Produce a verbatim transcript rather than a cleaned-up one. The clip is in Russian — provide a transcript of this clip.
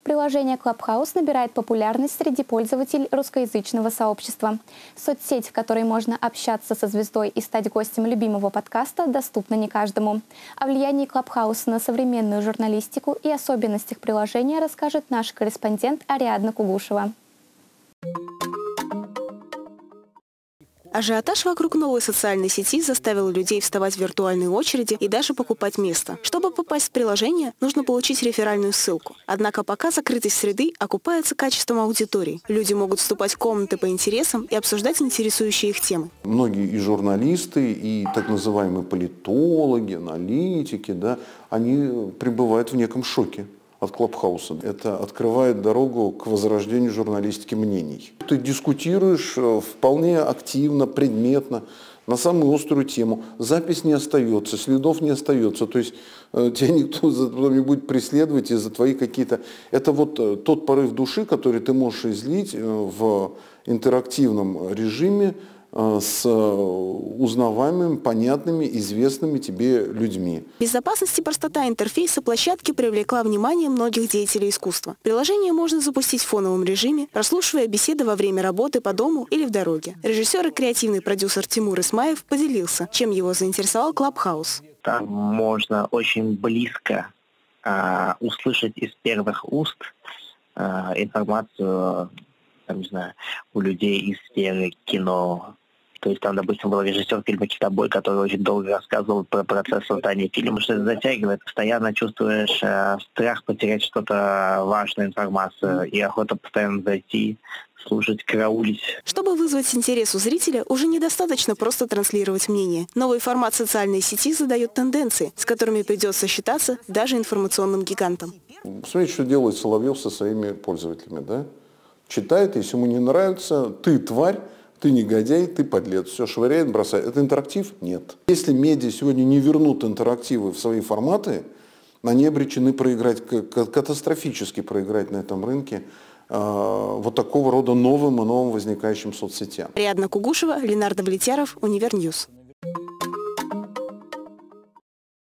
Приложение Clubhouse набирает популярность среди пользователей русскоязычного сообщества. Соцсеть, в которой можно общаться со звездой и стать гостем любимого подкаста, доступна не каждому. О влиянии Clubhouse на современную журналистику и особенностях приложения расскажет наш корреспондент Ариадна Кугушева. Ажиотаж вокруг новой социальной сети заставил людей вставать в виртуальные очереди и даже покупать место. Чтобы попасть в приложение, нужно получить реферальную ссылку. Однако пока закрытость среды окупается качеством аудитории. Люди могут вступать в комнаты по интересам и обсуждать интересующие их темы. Многие и журналисты, и так называемые политологи, аналитики, да, они пребывают в неком шоке от Клабхауса. Это открывает дорогу к возрождению журналистики мнений. Ты дискутируешь вполне активно, предметно, на самую острую тему. Запись не остается, следов не остается. То есть э, тебя никто потом не будет преследовать из-за твоих какие-то... Это вот э, тот порыв души, который ты можешь излить э, в интерактивном режиме э, с узнаваемыми, понятными, известными тебе людьми. Безопасность и простота интерфейса площадки привлекла внимание многих деятелей искусства. Приложение можно запустить в фоновом режиме, прослушивая беседы во время работы по дому или в дороге. Режиссер и креативный продюсер Тимур Исмаев поделился, чем его заинтересовал Clubhouse. Там можно очень близко э, услышать из первых уст э, информацию, там, не знаю, у людей из сферы кино. То есть там, допустим, был режиссер фильма «Китобой», который очень долго рассказывал про процесс создания фильма, что это затягивает. Постоянно чувствуешь э, страх потерять что-то важную информацию и охота постоянно зайти, слушать, караулить. Чтобы вызвать интерес у зрителя, уже недостаточно просто транслировать мнение. Новый формат социальной сети задает тенденции, с которыми придется считаться даже информационным гигантам. Смотрите, что делает Соловьев со своими пользователями, да? Читает, если ему не нравится, ты тварь, ты негодяй, ты подлец. Все швыряет, бросает. Это интерактив? Нет. Если медиа сегодня не вернут интерактивы в свои форматы, они обречены проиграть, катастрофически проиграть на этом рынке э, вот такого рода новым и новым возникающим соцсетям. Ариадна Кугушева, Ленардо Влетьяров, Универньюз.